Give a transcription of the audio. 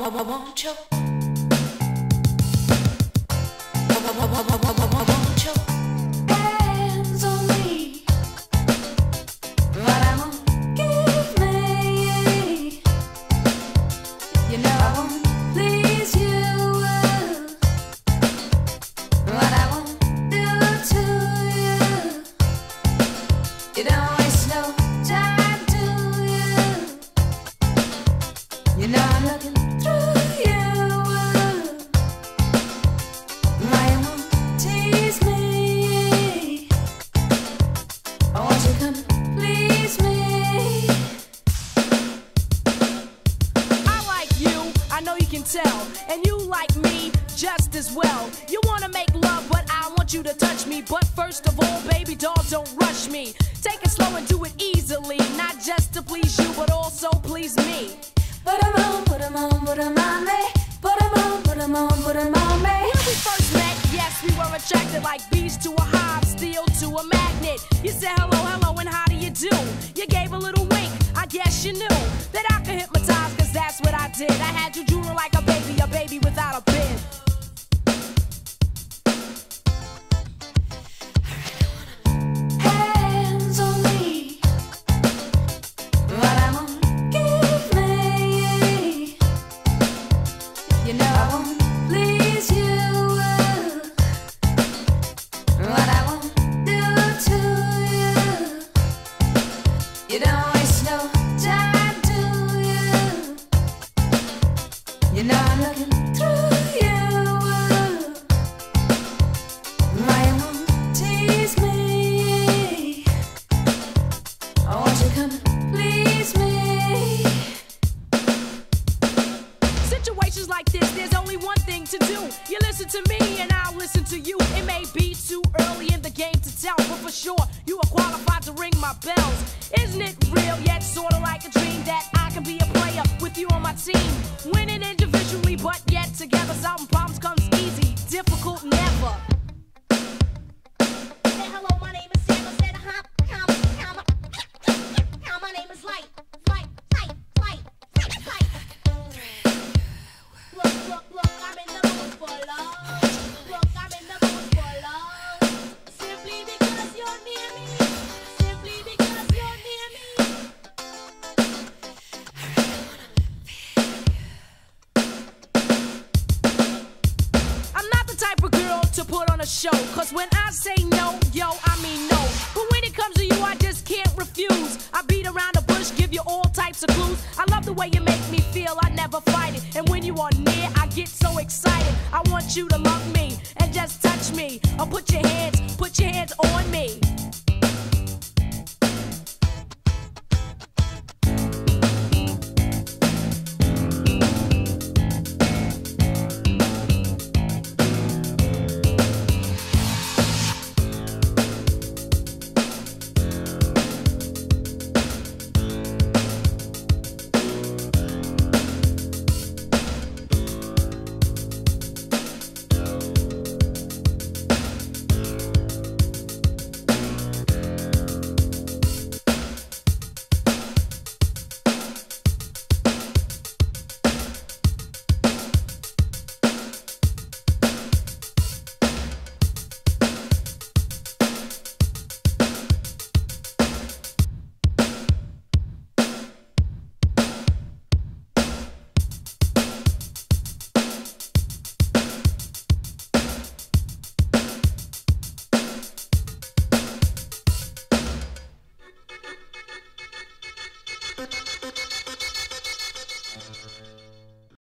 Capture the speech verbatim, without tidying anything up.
won't you? Won't you? Hands on me, but I won't give me. You know I won't please you, but I won't do to you. You don't waste no time, do you? You know I'm looking through you. Why you won't tease me? I want you to come and please me. I like you, I know you can tell, and you like me just as well. You wanna make love, but I want you to touch me. But first of all, baby doll, don't rush me. Take it slow and do it easily, not just to please you, but also please me. Put 'em on, put 'em on, put 'em on me. Put 'em on, put 'em on, put 'em on me. When we first met, yes, we were attracted like bees to a hive, steel to a magnet. You said hello, hello, and how do you do? You gave a little wink, I guess you knew that I could hypnotize, cause that's what I did. I had you drooling like a baby, a baby without a bib. Hands on me, but I won't give me. You know I won't please you, but I won't do to you. You don't waste no time, do you? You know I'm looking through you. Why you won't tease me? I want you to come and please me. Situations like this, there's only one thing to do. You listen to me and I'll listen to you. It may be too early in the game to tell, but for sure you are qualified to ring my bells. Isn't it real yet sorta like a dream that I can be a player with you on my team? Winning individually but yet together. Solving problems comes easy, difficult never. Say hello, my name is Sam. I said, huh, huh, huh, huh, my name is Light. Light, light, light, light, light. Look, look, look, I'm in the mood for love. Look, I'm in the mood for love. Simply because you're near me. Simply because you're near me. I'm not the type of girl to put on a show, cause when I say no, yo, I mean no. But when it comes to you, I just can't refuse. I beat around the bush, give you all types of clues. I love the way you make me feel, I never fight it. And when you are near, I get so excited. I want you to love me and just touch me. Or put your hands, put your hands on me. Thank you.